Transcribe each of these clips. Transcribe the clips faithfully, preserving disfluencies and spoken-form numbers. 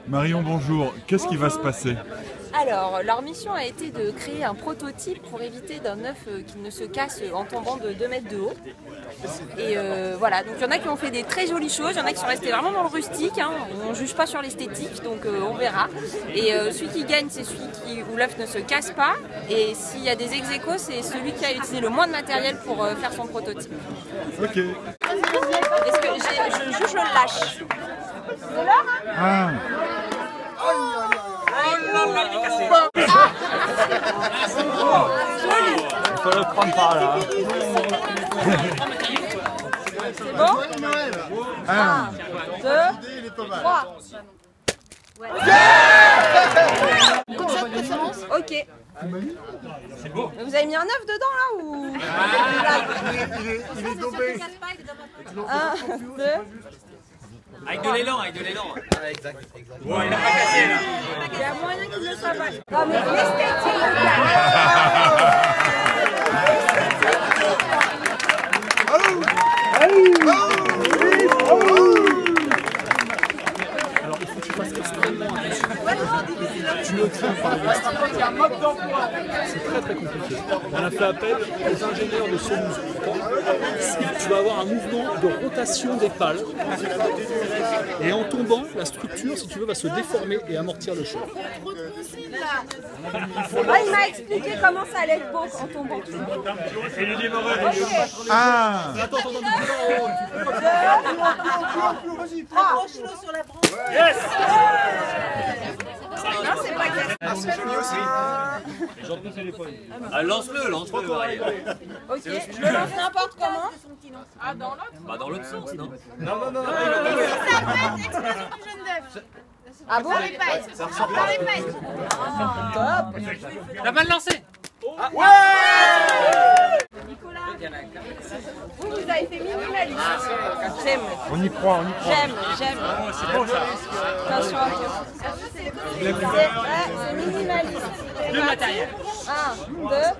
Marion, bonjour. Qu'est-ce qui va se passer? Alors, leur mission a été de créer un prototype pour éviter d'un œuf qui ne se casse en tombant de deux mètres de haut. Et euh, voilà, donc il y en a qui ont fait des très jolies choses, il y en a qui sont restés vraiment dans le rustique, hein. On ne juge pas sur l'esthétique, donc euh, on verra. Et euh, celui qui gagne, c'est celui qui, où l'œuf ne se casse pas. Et s'il y a des ex-aequo, c'est celui qui a utilisé le moins de matériel pour euh, faire son prototype. Ok. Est-ce que je joue, je le lâche. De l'or, hein? Ah. Il faut le prendre par là. C'est bon? Un, deux, trois. Comme ça de préférence? Ok. C'est beau. Vous avez mis un œuf dedans là ou? Il est tombé. Un, deux. Avec de l'élan, avec de l'élan. Ah, exact, exact. Bon, il n'a pas cassé là. Il y a moyen qu'il le soit pas. Non mais l'esthétique. Alors il faut que tu fasses extrêmement attention. Tu le tiens par exemple. C'est très très compliqué. On a fait appel aux ingénieurs de Semouse. Tu vas avoir un mouvement de rotation des pales. Et en tombant, la structure, si tu veux, va se déformer et amortir le choc. Ah, il m'a expliqué comment ça allait être beau en tombant. Et le démarreur. Ah. Attends, attends, attends. Approche-le sur la branche. Yes. Non, c'est pas cassé. Ah, lance-le, lance-le. Ok, je le lance n'importe comment. Ah, dans l'autre? Bah, dans l'autre sens, non? Non, non, non, non. Ça peut être explosion du jaune d'œuf. Ah bon? Dans les pailles. Dans les pailles. Top. T'as mal lancé. Nicolas, vous, vous avez fait minimaliste. J'aime. On y croit, on y croit. J'aime, j'aime. Attention à vous. C'est ouais, c'est minimaliste. Le matériel. Un, deux.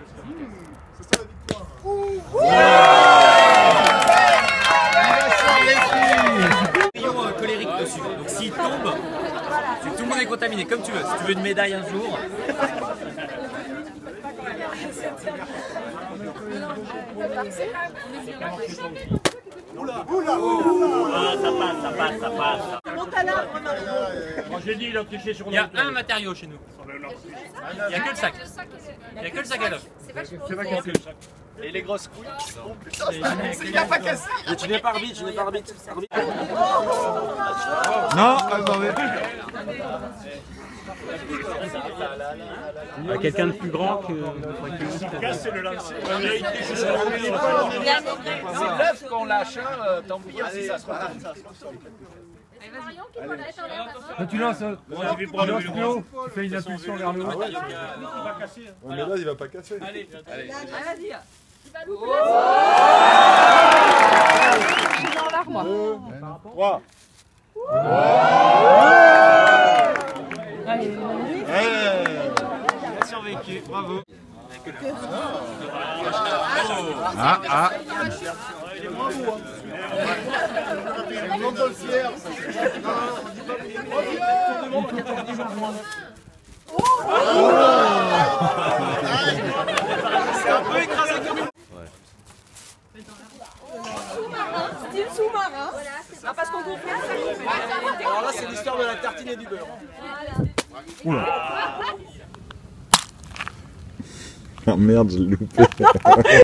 Rayon euh, colérique dessus. Donc s'il tombe, c'est que tout le monde est contaminé, comme tu veux. Si tu veux une médaille un jour. Ah, ça passe, ça passe, ça passe. Moi j'ai dit il a triché sur Il y a un matériau chez nous. Il n'y a que le sac. Il n'y a que le sac à l'œuf. C'est pas cassé. Et les grosses couilles. Oh putain, il n'a pas cassé. Mais tu n'es pas arbitre, tu n'es pas arbitre. Arbitre. Non, attendez. Il y a quelqu'un de plus grand que. Casse, c'est le lancer. C'est l'œuf qu'on lâche, hein, tant pis si ça se retourne. Marion qui prend la tête en l'air. Quand tu lances, Moi je vais prendre tu lances plus haut, tu fais une impulsion vers le haut. Il va casser. Mais là, il va pas casser. Allez, allez. Dans l'armoire. trois. Allez, Il a survécu, bravo. Ah, ah. C'est un peu écrasé comme une. style sous-marin. Ah, parce qu'on comprend ça. Alors là, c'est l'histoire de la tartine et du beurre. Oula. Ah merde, je l'ai loupé.